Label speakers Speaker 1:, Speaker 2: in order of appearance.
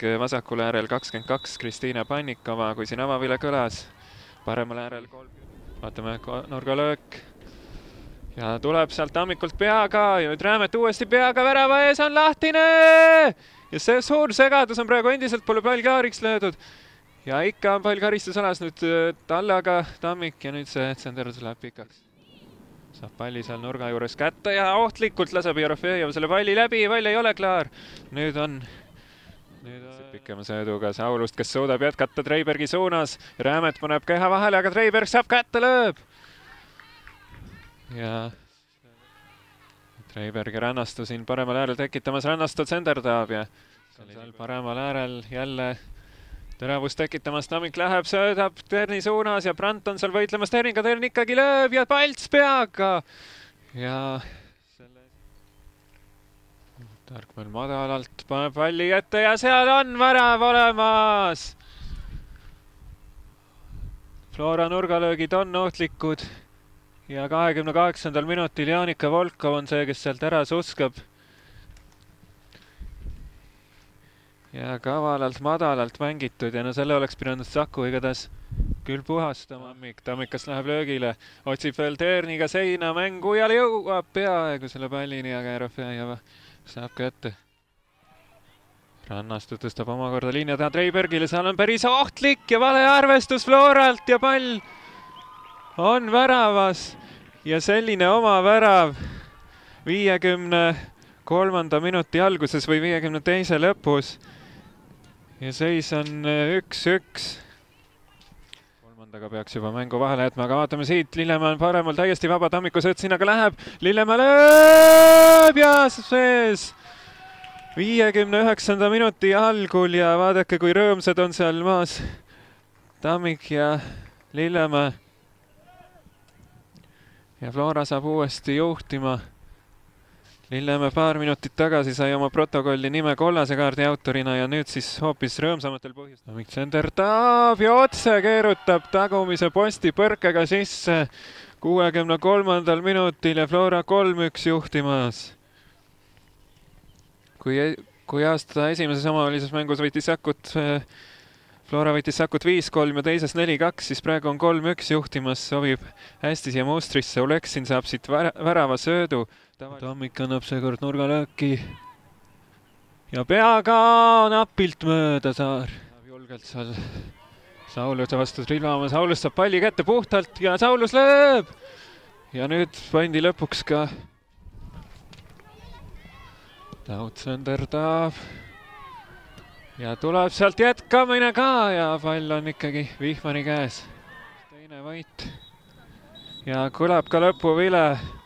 Speaker 1: vasakul äärel 22 Kristiina Pannikova, kui siin avavile kõlas. Paremal äärel 30. Vaatame nurgalöök. Ja tuleb sealt Tammikult peaga ja nüüd Räämet uuesti peaga, värava ees on lahtine! Ja see suur segadus on praegu endiselt, pole pall klaariks löödud. Ja ikka on pall karistusalas nüüd talle, aga Tammik ja nüüd see tsenderdus läheb pikaks. Saab palli seal nurga juures kätte ja ohtlikult laseb Jerofejev selle palli läbi, pall ei ole klaar. Nüüd on pikema sööduga Saulust, kes suudab jätkata Treibergi suunas. Räämet paneb keha vahele, aga Treiberg saab kätte, lööb. Ja Treibergi rännastu siin paremal äärel tekitamas, rännastu tsenderdab ja seal paremal äärel jälle teravust tekitamas, Tammik läheb, söödab Terni suunas ja Brandt on seal võitlemas Terniga, Tern ikkagi lööb ja Palts peaga. Ja Tarkmäel madalalt paneb palli ette ja seal on värav olemas. Flora nurgalöögid on ohtlikud ja 28. minutil Jaanika Volkov on see, kes sealt ära suskab. Ja kavalalt madalalt mängitud ja no selle oleks pidanud Saku igatahes küll puhastama. Tammikas läheb löögile, otsib veel Terniga seina mängu ja jõuab peaaegu selle pallini, aga Jerofejev saab kätte. Rannastu tõstab omakorda linna taha Treibergile, seal on päris ohtlik ja vale arvestus Floralt ja pall on väravas ja selline oma värav 53. minuti alguses või 52. lõpus. Ja seis on 1-1. Kolmandaga peaks juba mängu vahele jätma, aga vaatame siit, Lillemaa on paremal täiesti vaba, Tammiku sööt sinnaga läheb, Lillemaa lööb ja sees 59. minuti algul ja vaadake, kui rõõmsad on seal maas Tammik ja Lillemaa. Ja Flora saab uuesti juhtima. Lillemaa paar minutit tagasi sai oma protokolli nime kollase kaardi autorina ja nüüd siis hoopis rõõmsamatel põhjustel. Tammik tsenderdab ja otse keerutab tagumise posti põrkega sisse 63. minutil ja Flora 3-1 juhtimas. Kui aasta esimeses omavalises mängus võitis Sakut, Flora võitis Sakut 5-3 ja teises 4-2, siis praegu on 3-1 juhtimas, sobib hästi siia mustrisse. Oleksin saab siit värava söödu. Tammik annab seekord nurgalööki ja peaga napilt mööda Saar. Julgelt seal Sauluse vastu trilvama, Saulus saab palli kätte puhtalt ja Saulus lööb. Ja nüüd pandi lõpuks ka Taut tsenderdab ja tuleb sealt jätkamine ka ja pall on ikkagi Vihmani käes. Teine võit ja kõlab ka lõpuvile.